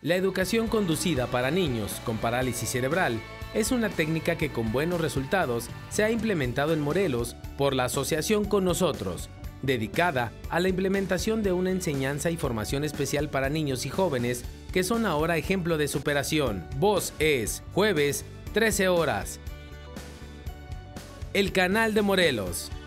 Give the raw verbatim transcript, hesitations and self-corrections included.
La educación conducida para niños con parálisis cerebral es una técnica que con buenos resultados se ha implementado en Morelos por la Asociación Con Nosotros, dedicada a la implementación de una enseñanza y formación especial para niños y jóvenes que son ahora ejemplo de superación. Voz es jueves, trece horas. El canal de Morelos.